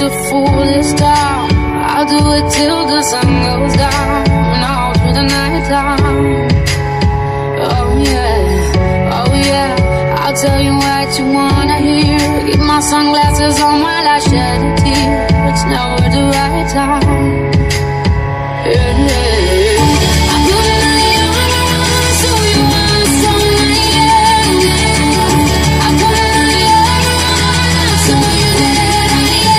to fool this town. I'll do it till the sun goes down and all through the night time. Oh yeah, oh yeah, I'll tell you what you wanna hear. Keep my sunglasses on while I shed a tear. It's never the right time. Yeah, yeah. I put my armor on so you want some of I put my armor on so you that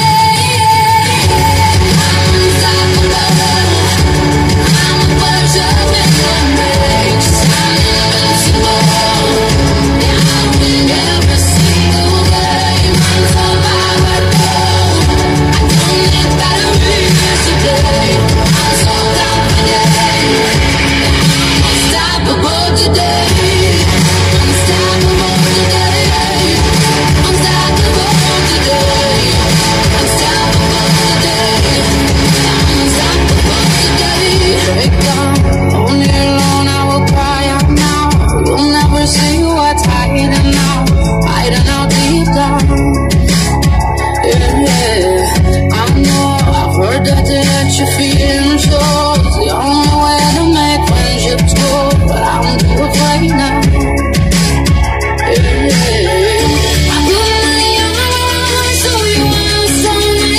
I'm unstoppable. I'm a virgin with no brakes. I'm invincible. Yeah, I win every single game. I'm survivable. I don't need batteries today. I'm so confident. I'm unstoppable today. Unstoppable today. Unstoppable today. Unstoppable today. I'm unstoppable today. Break down, only alone I will cry out now. You'll never see what's hiding now, hiding out deep down. Yeah, yeah, I know, I've heard that you're feeling sure. It's the only way to make friendships grow, but I'm too afraid now. Yeah, yeah. I put my armor on so you want some of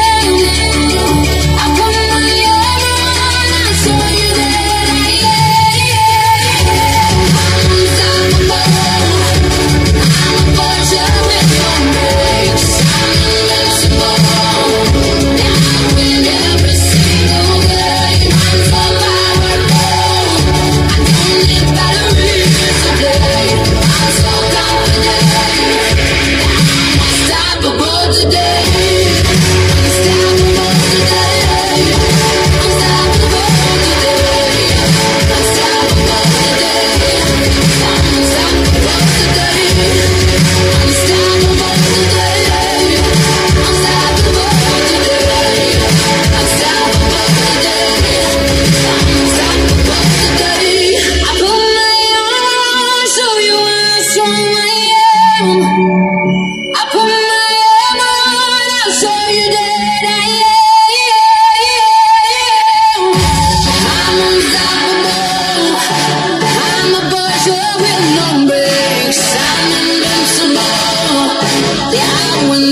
I put my armor on, I'll show you that I am. I'm unstoppable. I'm a virgin with no brakes. I'm invincible. Yeah, I win every single game. I'm survivable. I don't need batteries today. I'm so confident. I'm unstoppable today. Unstoppable today. Unstoppable today. Unstoppable today. I'm unstoppable today. Unstoppable today. Unstoppable today. Unstoppable today. I'm unstoppable today. I put my armor on so you want some I am. I put my armor on, I'll show you that I am. I'm unstoppable. I'm a virgin with no brakes. I'm invincible. Yeah, I win